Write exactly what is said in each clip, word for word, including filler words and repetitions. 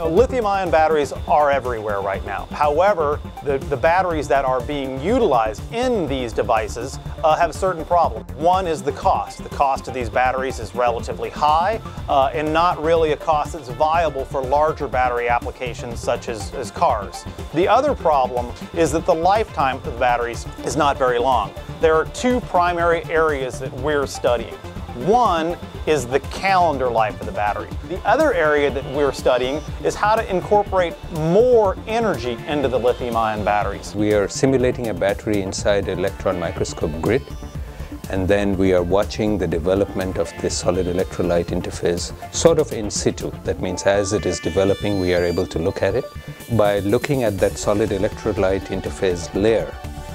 Lithium-ion batteries are everywhere right now. However, the, the batteries that are being utilized in these devices uh, have a certain problem. One is the cost. The cost of these batteries is relatively high uh, and not really a cost that's viable for larger battery applications such as, as cars. The other problem is that the lifetime of the batteries is not very long. There are two primary areas that we're studying. One is the calendar life of the battery. The other area that we're studying is how to incorporate more energy into the lithium-ion batteries. We are simulating a battery inside an electron microscope grid, and then we are watching the development of this solid electrolyte interface sort of in situ. That means as it is developing, we are able to look at it. By looking at that solid electrolyte interface layer,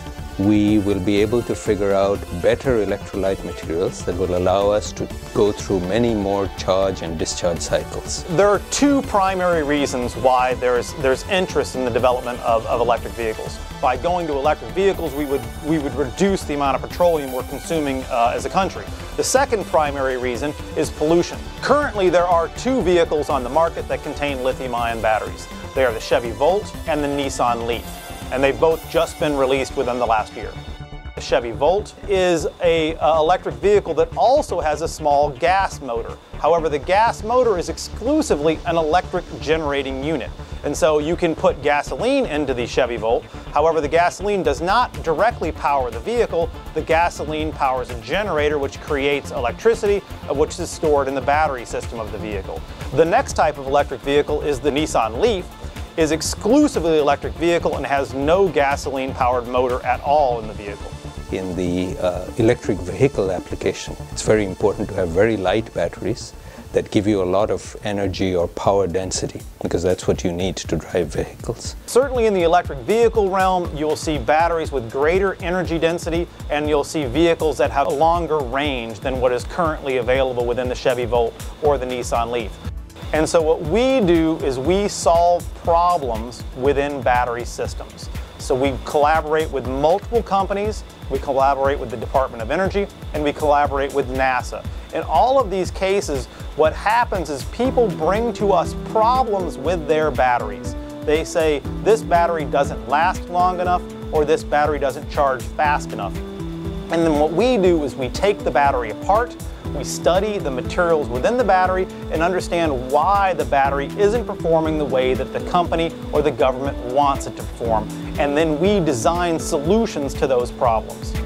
we will be able to figure out better electrolyte materials that will allow us to go through many more charge and discharge cycles. There are two primary reasons why there's, there's interest in the development of, of electric vehicles. By going to electric vehicles, we would, we would reduce the amount of petroleum we're consuming uh, as a country. The second primary reason is pollution. Currently, there are two vehicles on the market that contain lithium-ion batteries. They are the Chevy Volt and the Nissan Leaf, and they've both just been released within the last year. The Chevy Volt is an uh, electric vehicle that also has a small gas motor. However, the gas motor is exclusively an electric generating unit. And so you can put gasoline into the Chevy Volt. However, the gasoline does not directly power the vehicle. The gasoline powers a generator which creates electricity, which is stored in the battery system of the vehicle. The next type of electric vehicle is the Nissan Leaf. Is exclusively electric vehicle and has no gasoline powered motor at all in the vehicle. In the uh, electric vehicle application, it's very important to have very light batteries that give you a lot of energy or power density, because that's what you need to drive vehicles. Certainly in the electric vehicle realm, you'll see batteries with greater energy density, and you'll see vehicles that have a longer range than what is currently available within the Chevy Volt or the Nissan Leaf. And so what we do is we solve problems within battery systems. So we collaborate with multiple companies, we collaborate with the Department of Energy, and we collaborate with NASA. In all of these cases, what happens is people bring to us problems with their batteries. They say, this battery doesn't last long enough, or this battery doesn't charge fast enough. And then what we do is we take the battery apart, we study the materials within the battery and understand why the battery isn't performing the way that the company or the government wants it to perform. And then we design solutions to those problems.